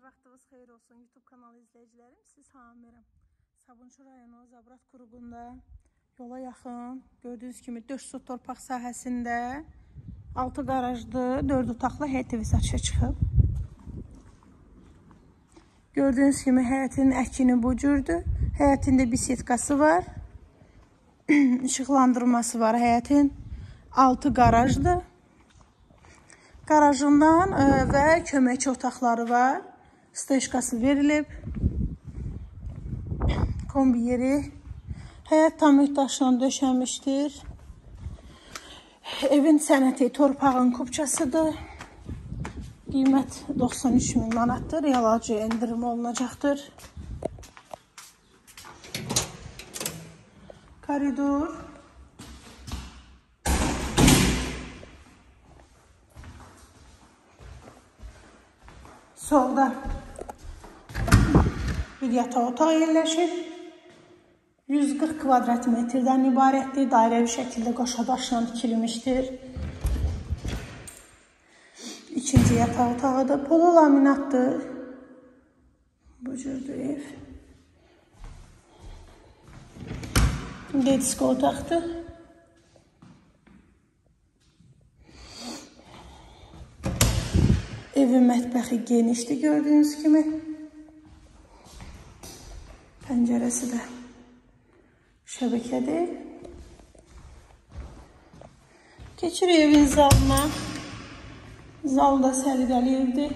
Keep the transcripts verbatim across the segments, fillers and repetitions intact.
vaxtınız xeyir olsun YouTube kanalı izləyicilərim. Siz Hamirəm. Sabunçu rayonu Zabrat Quruğunda yola yaxın gördüyünüz kimi dörd sot torpaq sahəsində altı qarajlı dörd otaqlı həyət evi satışa çıxıb. Gördüyünüz kimi həyətin əkini bu cürdür. Həyətində bisetkası var. İşıqlandırması var həyətin. altı qarajlı. Garajından və köməkçi otaqları var. Steşkası verilib. Kombi yeri. Həyət tam daşla döşənmişdir. Evin sənəti torpağın kupçasıdır. Qiymət doxsan üç min manatdır. Yalancı endirim olunacaqdır. Koridor. Solda bir yataq otağı yerləşir. yüz qırx kvadrat metrdən ibarətdir. Dairəvi şəkildə qoşa daşla tikilmişdir. İkinci yataq otağıdır. Polo laminatdır. Bu cürdür ev. Dedisko otaqdır. Evin mətbəxi genişdir gördüyünüz kimi. Pəncərəsi də şəbəkədir. Keçirik evin zalına. Zal da səliqəli evdir.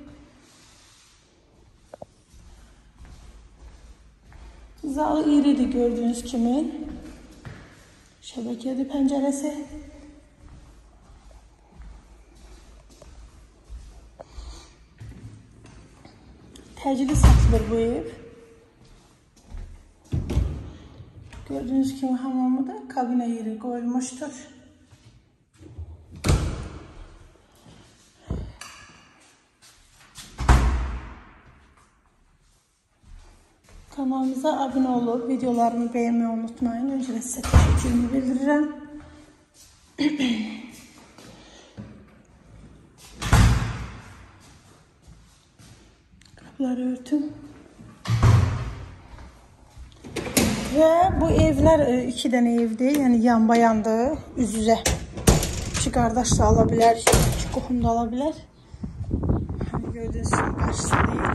Zal iridir gördüyünüz kimi. Şəbəkədir pəncərəsi. Təcili satılır bu ev. Gördüğünüz kimi hamamı da kabine yeri koyulmuştur. Kanalımıza abone olup videolarımı beğenmeyi unutmayın. Öncelikle size teşekkürümü bildiririm. Kapıları örtün. Ve bu evler iki tane evdir. Yani yan bayandır. Üz üzə. İki qardaş da alabilir. İki qohum da alabilir. Hani gördüğünüz gibi karşısı değil.